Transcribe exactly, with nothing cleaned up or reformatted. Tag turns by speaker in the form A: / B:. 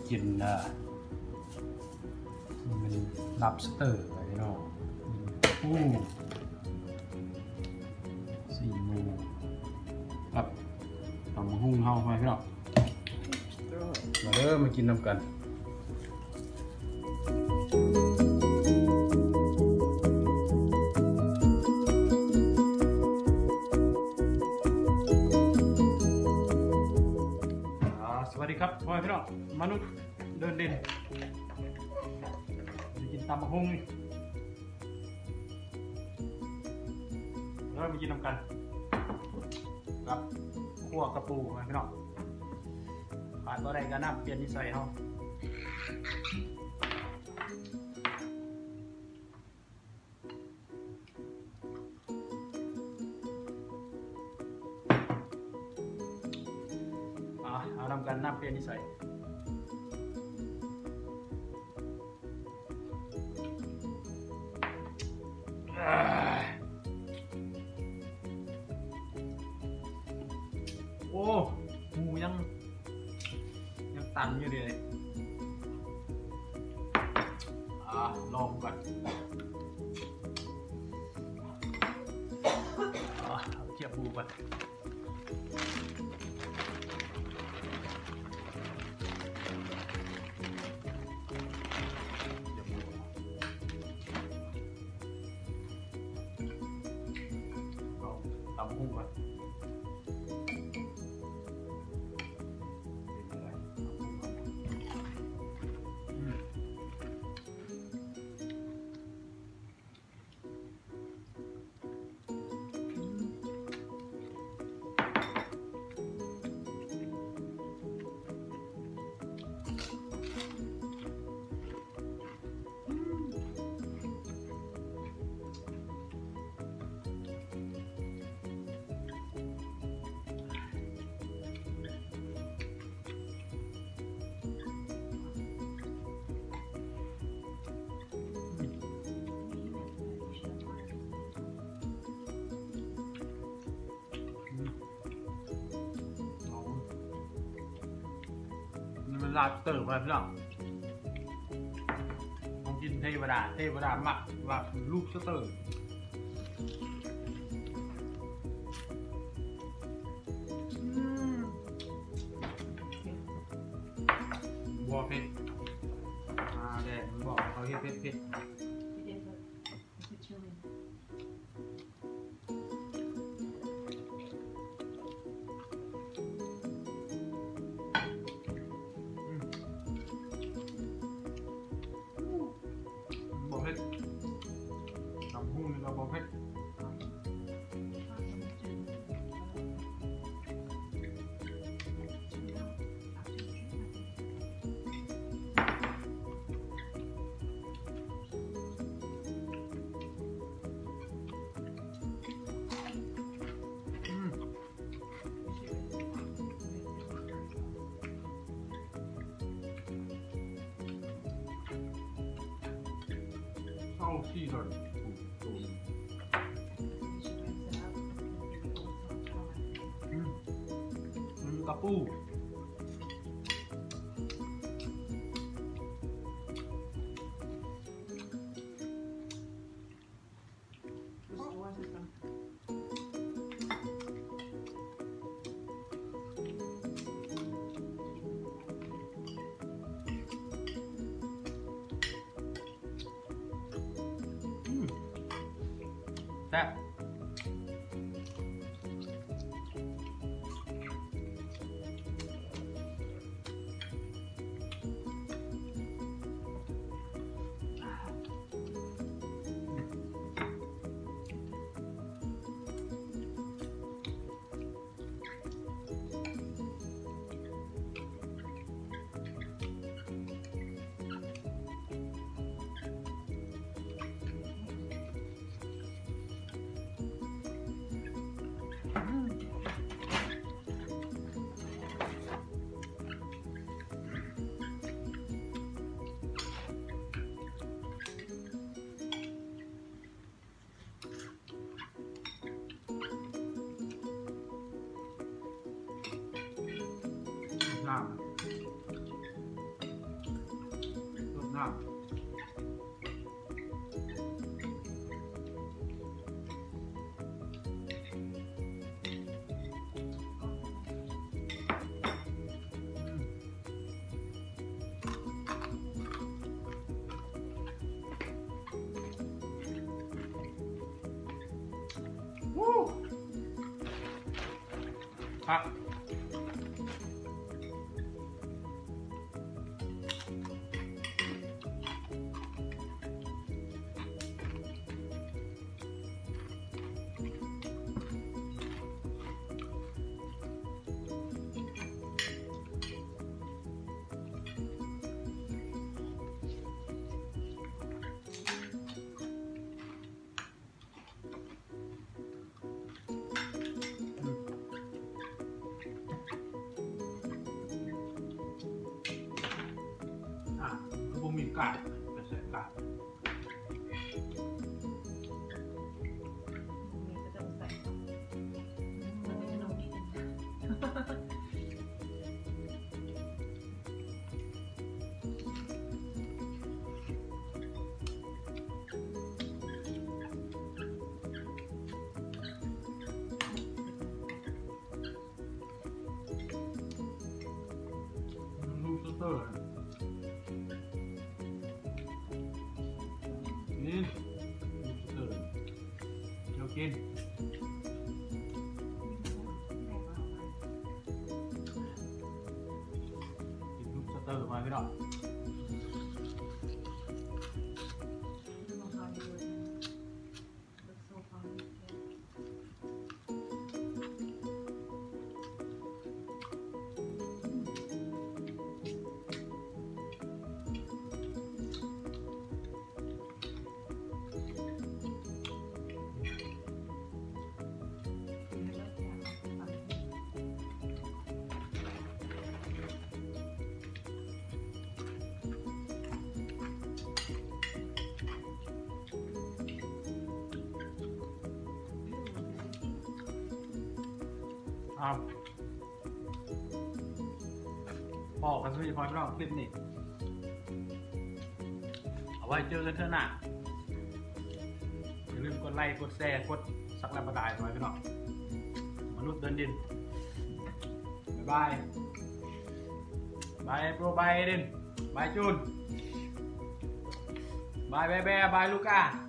A: กินนะมัน lobster ไอ้น้องอู้สี่มูครับทำหุ้งเฮาไปพี่น้องมาเริ่มมากินน้ำกันสวัสดีครับพ่อพี่น้องมนุษย์เดินเด่นจะกินตำบักหุ่งนี่แล้วมากินน้ำกันครับคั่วกระปูพี่น้องขาดอะไรกันน้ำเปลี่ยนนิสัยเขาเอาทำกันน้ำเปลี่ยนนิสัยโอ้หมูยังยังตันอยู่เลยอ่าลองก่อนอ่าเทียบหมูก่อนตำหุ้งก่อนลาบเตอร์มาพี่น้องต้องกินเทวดาเทวดาหมักว่าลูกเตอร์บัวเผ็ดอ่าแดงบอกเขาเผ็ดเผ็ดทำหุ้นเราบอกให้เข้าที่เลยกระปูแซ่บน้ำวู้ครับมีกาดแต่ใส่กาดลูกสเตอร์นี่ลูกสเตอร์เดี๋ยวกินกินลูกสเตอร์มาพี่น้องพอกันสิพอพี่น้องคลิปนี้เอาไว้เจอกันเถอะนะอย่าลืมกดไลค์กดแชร์กดซับสไครบ์ประดายไว้พี่น้องมนุษย์เดินดินบายบายโปรบายดินบายจูนบายแบแบบายลูก้า